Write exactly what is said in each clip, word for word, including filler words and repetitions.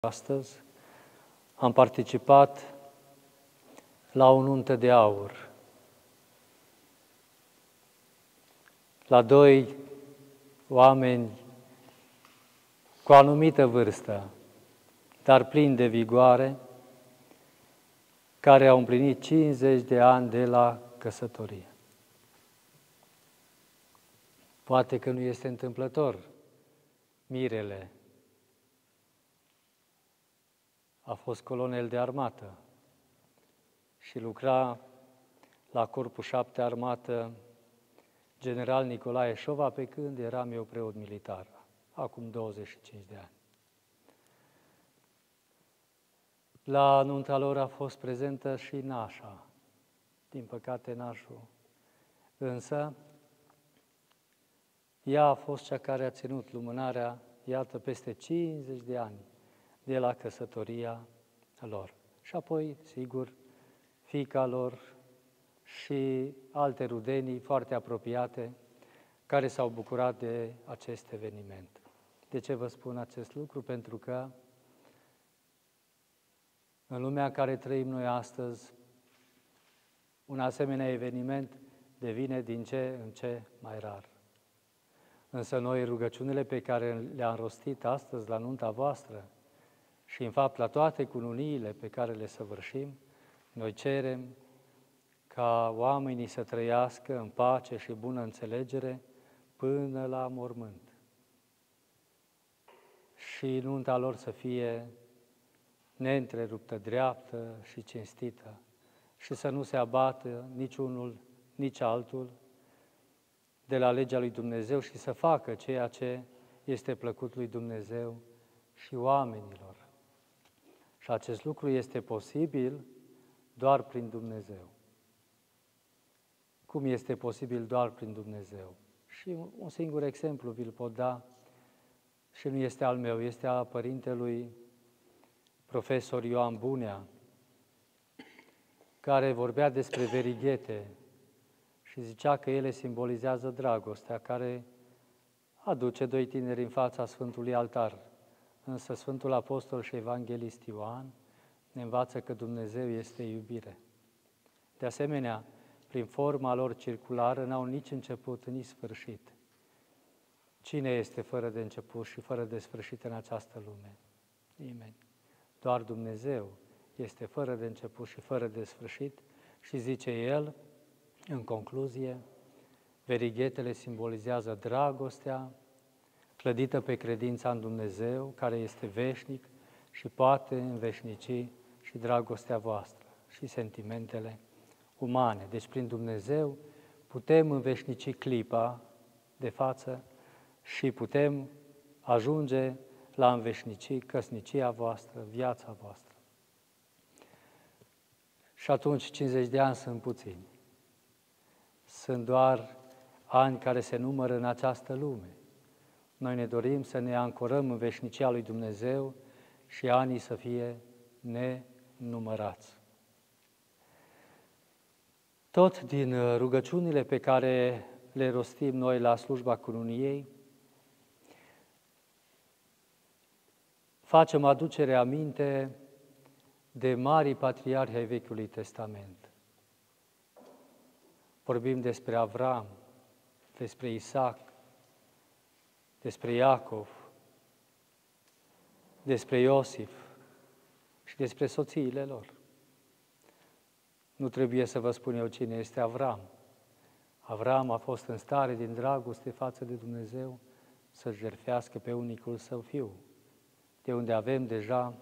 Astăzi am participat la o nuntă de aur, la doi oameni cu o anumită vârstă, dar plini de vigoare, care au împlinit cincizeci de ani de la căsătorie. Poate că nu este întâmplător, mirele a fost colonel de armată și lucra la Corpul șapte Armată general Nicolae Șova, pe când eram eu preot militar, acum douăzeci și cinci de ani. La nunta lor a fost prezentă și nașa, din păcate nașul, însă ea a fost cea care a ținut lumânarea, iată, peste cincizeci de ani de la căsătoria lor. Și apoi, sigur, fiica lor și alte rudenii foarte apropiate care s-au bucurat de acest eveniment. De ce vă spun acest lucru? Pentru că în lumea în care trăim noi astăzi, un asemenea eveniment devine din ce în ce mai rar. Însă noi rugăciunile pe care le-am rostit astăzi la nunta voastră și în fapt la toate cununiile pe care le săvârșim, noi cerem ca oamenii să trăiască în pace și bună înțelegere până la mormânt. Și nunta lor să fie neîntreruptă, dreaptă și cinstită și să nu se abată niciunul, nici altul de la legea lui Dumnezeu și să facă ceea ce este plăcut lui Dumnezeu și oamenilor. Și acest lucru este posibil doar prin Dumnezeu. Cum este posibil doar prin Dumnezeu? Și un singur exemplu vi-l pot da și nu este al meu, este a părintelui profesor Ioan Bunea, care vorbea despre verighete și zicea că ele simbolizează dragostea, care aduce doi tineri în fața Sfântului Altar. Însă Sfântul Apostol și Evanghelist Ioan ne învață că Dumnezeu este iubire. De asemenea, prin forma lor circulară, n-au nici început, nici sfârșit. Cine este fără de început și fără de sfârșit în această lume? Nimeni. Doar Dumnezeu este fără de început și fără de sfârșit și zice El, în concluzie, verighetele simbolizează dragostea clădită pe credința în Dumnezeu, care este veșnic și poate înveșnici și dragostea voastră și sentimentele umane. Deci prin Dumnezeu putem înveșnici clipa de față și putem ajunge la înveșnici căsnicia voastră, viața voastră. Și atunci cincizeci de ani sunt puțini. Sunt doar ani care se numără în această lume. Noi ne dorim să ne ancorăm în veșnicia lui Dumnezeu și anii să fie nenumărați. Tot din rugăciunile pe care le rostim noi la slujba cununiei, facem aducere aminte de marii patriarhi ai Vechiului Testament. Vorbim despre Avram, despre Isaac, despre Iacov, despre Iosif și despre soțiile lor. Nu trebuie să vă spun eu cine este Avram. Avram a fost în stare din dragoste față de Dumnezeu să-și jertfească pe unicul său fiu, de unde avem deja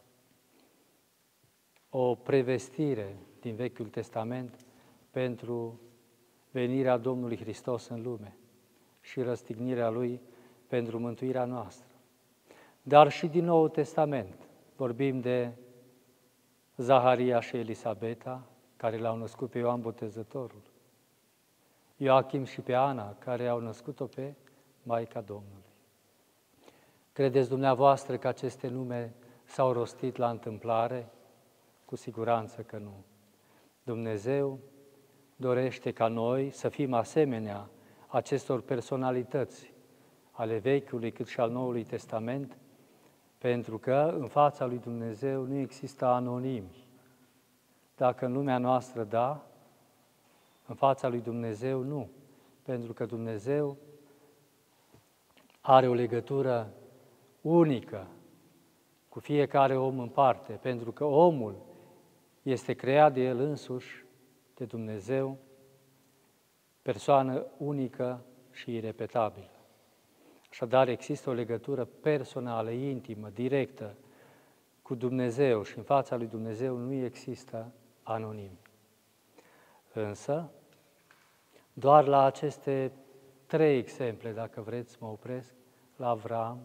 o prevestire din Vechiul Testament pentru venirea Domnului Hristos în lume și răstignirea Lui pentru mântuirea noastră. Dar și din Noul Testament vorbim de Zaharia și Elisabeta, care l-au născut pe Ioan Botezătorul, Ioachim și pe Ana, care au născut-o pe Maica Domnului. Credeți dumneavoastră că aceste nume s-au rostit la întâmplare? Cu siguranță că nu. Dumnezeu dorește ca noi să fim asemenea acestor personalități ale Vechiului cât și al Noului Testament, Pentru că în fața lui Dumnezeu nu există anonimi. Dacă în lumea noastră da, în fața lui Dumnezeu nu. Pentru că Dumnezeu are o legătură unică cu fiecare om în parte, pentru că omul este creat de El însuși, de Dumnezeu, persoană unică și irepetabilă. Așadar, există o legătură personală, intimă, directă cu Dumnezeu și în fața lui Dumnezeu nu există anonimi. Însă, doar la aceste trei exemple, dacă vreți, mă opresc, la Avram,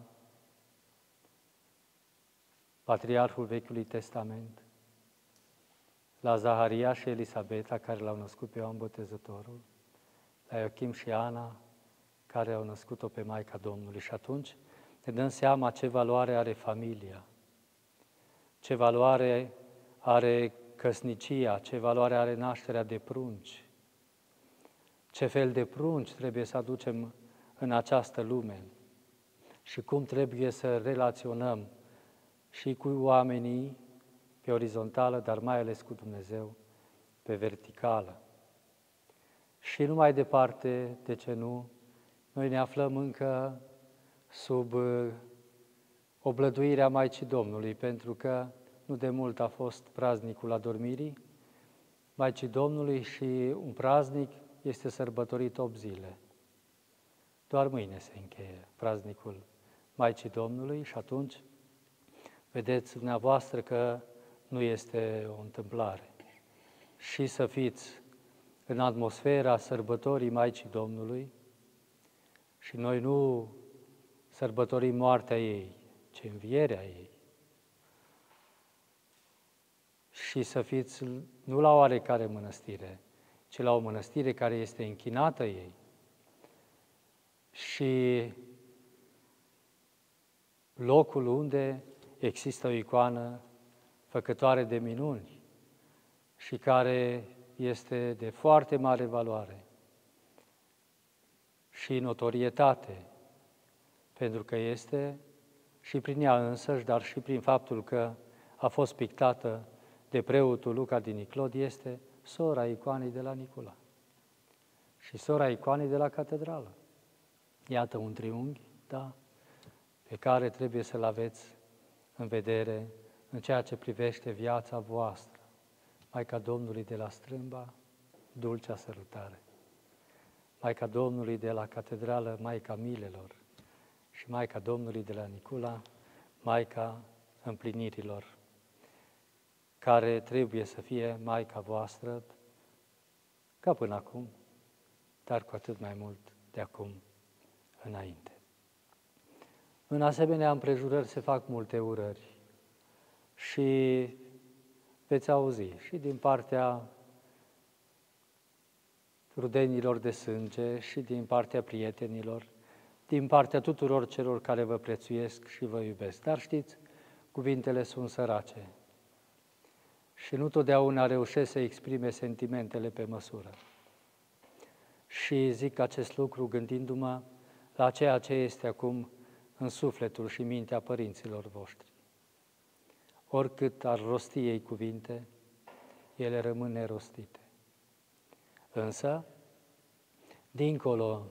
patriarhul Vechiului Testament, la Zaharia și Elisabeta, care l-au născut pe Ioan Botezătorul, la Ioachim și Ana, care au născut-o pe Maica Domnului. Și atunci ne dăm seama ce valoare are familia, ce valoare are căsnicia, ce valoare are nașterea de prunci, ce fel de prunci trebuie să aducem în această lume și cum trebuie să relaționăm și cu oamenii pe orizontală, dar mai ales cu Dumnezeu pe verticală. Și nu mai departe, de ce nu, noi ne aflăm încă sub oblăduirea Maicii Domnului, pentru că nu de mult a fost praznicul adormirii Maicii Domnului și un praznic este sărbătorit opt zile. Doar mâine se încheie praznicul Maicii Domnului și atunci vedeți dumneavoastră că nu este o întâmplare. Și să fiți în atmosfera sărbătorii Maicii Domnului și noi nu sărbătorim moartea ei, ci învierea ei. Și să fiți nu la oarecare mănăstire, ci la o mănăstire care este închinată ei. Și locul unde există o icoană făcătoare de minuni și care este de foarte mare valoare și notorietate, pentru că este și prin ea însăși, dar și prin faptul că a fost pictată de preotul Luca din Niclod, este sora icoanei de la Nicula și sora icoanei de la catedrală. Iată un triunghi, da, pe care trebuie să-l aveți în vedere în ceea ce privește viața voastră. Maica Domnului de la Strâmba, dulcea sărutare. Maica Domnului de la catedrală, Maica Milelor. Și Maica Domnului de la Nicula, Maica împlinirilor, care trebuie să fie Maica voastră ca până acum, dar cu atât mai mult de acum înainte. În asemenea împrejurări se fac multe urări și veți auzi și din partea rudenilor de sânge și din partea prietenilor, din partea tuturor celor care vă prețuiesc și vă iubesc. Dar știți, cuvintele sunt sărace și nu totdeauna reușesc să exprime sentimentele pe măsură. Și zic acest lucru gândindu-mă la ceea ce este acum în sufletul și mintea părinților voștri. Oricât ar rosti ei cuvinte, ele rămân nerostite. Însă, dincolo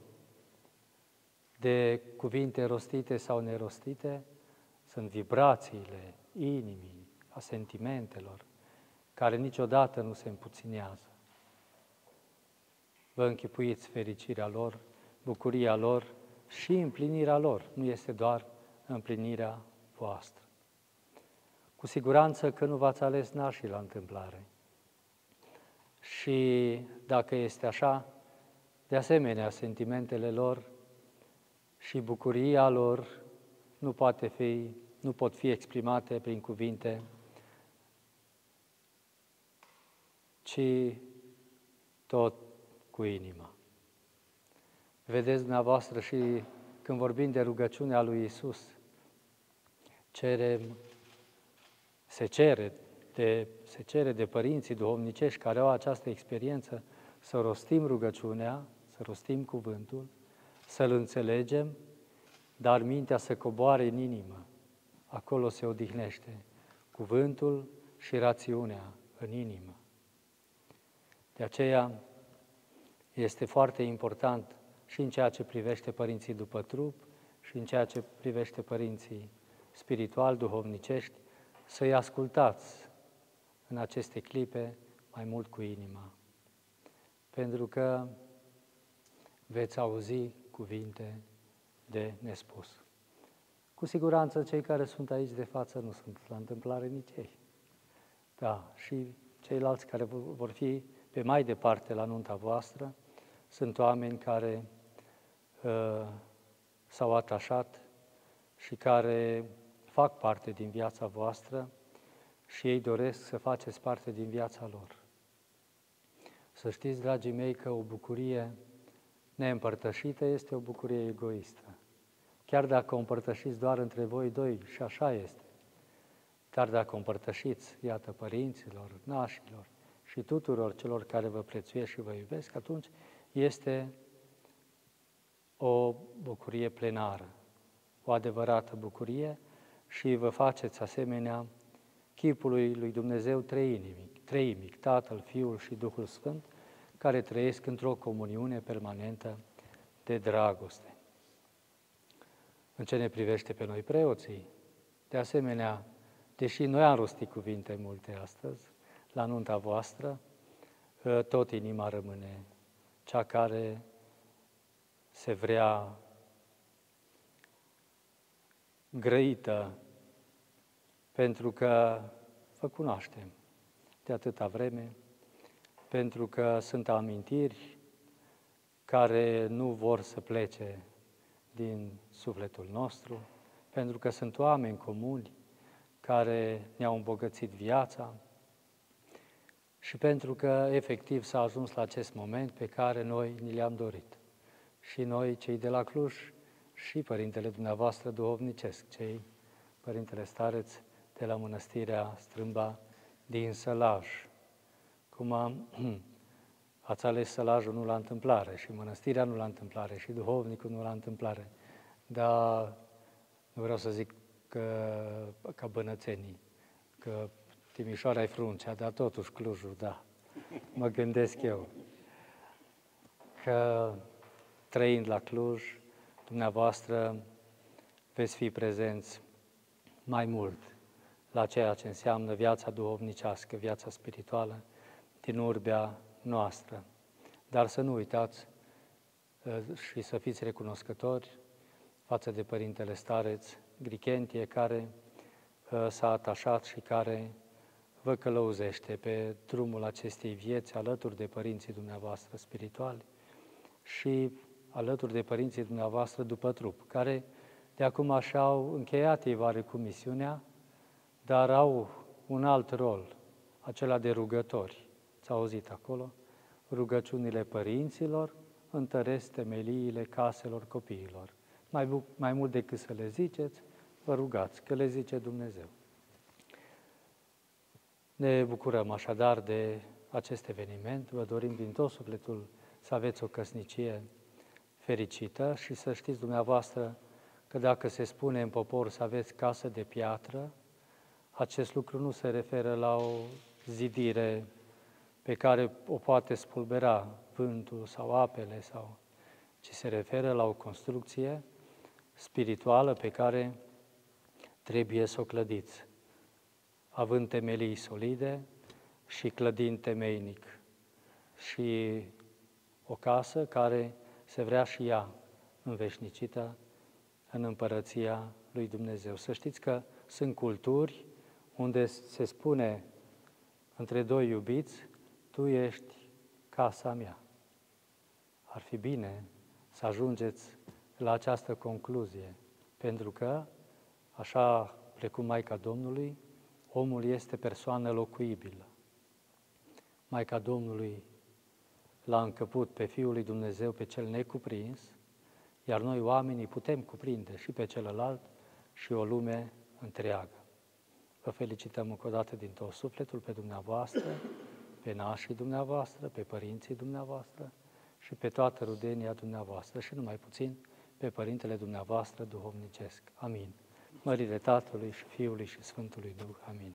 de cuvinte rostite sau nerostite, sunt vibrațiile inimii, a sentimentelor, care niciodată nu se împuținează. Vă închipuiți fericirea lor, bucuria lor și împlinirea lor, nu este doar împlinirea voastră. Cu siguranță că nu v-ați ales nașii la întâmplare. Și dacă este așa, de asemenea, sentimentele lor și bucuria lor nu, poate fi, nu pot fi exprimate prin cuvinte, ci tot cu inima. Vedeți dumneavoastră și când vorbim de rugăciunea lui Iisus, cerem, se cere de, se cere de părinții duhovnicești care au această experiență să rostim rugăciunea, să rostim cuvântul, să-l înțelegem, dar mintea să coboare în inimă. acolo se odihnește cuvântul și rațiunea în inimă. De aceea este foarte important și în ceea ce privește părinții după trup și în ceea ce privește părinții spiritual, duhovnicești, să-i ascultați în aceste clipe mai mult cu inima. Pentru că veți auzi cuvinte de nespus. Cu siguranță cei care sunt aici de față nu sunt la întâmplare nici ei. Da, și ceilalți care vor fi pe mai departe la nunta voastră sunt oameni care uh, s-au atașat și care fac parte din viața voastră și ei doresc să faceți parte din viața lor. Să știți, dragii mei, că o bucurie neîmpărtășită este o bucurie egoistă. Chiar dacă o împărtășiți doar între voi doi, și așa este, dar dacă o împărtășiți, iată, părinților, nașilor și tuturor celor care vă prețuiesc și vă iubesc, atunci este o bucurie plenară, o adevărată bucurie și vă faceți asemenea chipului lui Dumnezeu treinic, treimic, Tatăl, Fiul și Duhul Sfânt, care trăiesc într-o comuniune permanentă de dragoste. În ce ne privește pe noi preoții, de asemenea, deși noi am rostit cuvinte multe astăzi, la nunta voastră, tot inima rămâne cea care se vrea grăită, pentru că vă cunoaștem de atâta vreme, pentru că sunt amintiri care nu vor să plece din sufletul nostru, pentru că sunt oameni comuni care ne-au îmbogățit viața și pentru că efectiv s-a ajuns la acest moment pe care noi ni le-am dorit. Și noi, cei de la Cluj, și părintele dumneavoastră duhovnicesc, cei părintele stareț de la Mănăstirea Strâmba din Sălaj. Cum am, ați ales Sălajul nu la întâmplare și mănăstirea nu la întâmplare și duhovnicul nu la întâmplare, dar nu vreau să zic că, ca bănățenii, că Timișoara e fruncea, dar totuși Clujul, da, mă gândesc eu că trăind la Cluj, dumneavoastră veți fi prezenți mai mult la ceea ce înseamnă viața duhovnicească, viața spirituală din urbea noastră. Dar să nu uitați și să fiți recunoscători față de Părintele Stareț Grichentie, care s-a atașat și care vă călăuzește pe drumul acestei vieți alături de părinții dumneavoastră spirituali și alături de părinții dumneavoastră după trup, care de acum și-au încheiat ei oarecum misiunea, dar au un alt rol, acela de rugători. Ți-au auzit acolo? Rugăciunile părinților întăresc temeliile caselor copiilor. Mai, bu- mai mult decât să le ziceți, vă rugați, că le zice Dumnezeu. Ne bucurăm așadar de acest eveniment, vă dorim din tot sufletul să aveți o căsnicie fericită și să știți dumneavoastră că dacă se spune în popor să aveți casă de piatră, acest lucru nu se referă la o zidire pe care o poate spulbera vântul sau apele, sau, ci se referă la o construcție spirituală pe care trebuie să o clădiți, având temelii solide și clădind temeinic. Și o casă care se vrea și ea înveșnicită în împărăția lui Dumnezeu. Să știți că sunt culturi unde se spune între doi iubiți, tu ești casa mea. Ar fi bine să ajungeți la această concluzie, pentru că, așa precum Maica Domnului, omul este persoană locuibilă. Maica Domnului l-a încăput pe Fiul lui Dumnezeu, pe cel necuprins, iar noi oamenii putem cuprinde și pe celălalt și o lume întreagă. Vă felicităm încă o dată din tot sufletul pe dumneavoastră, pe nașii dumneavoastră, pe părinții dumneavoastră și pe toată rudenia dumneavoastră și numai puțin pe Părintele dumneavoastră duhovnicesc. Amin. mărire Tatălui și Fiului și Sfântului Duh. Amin.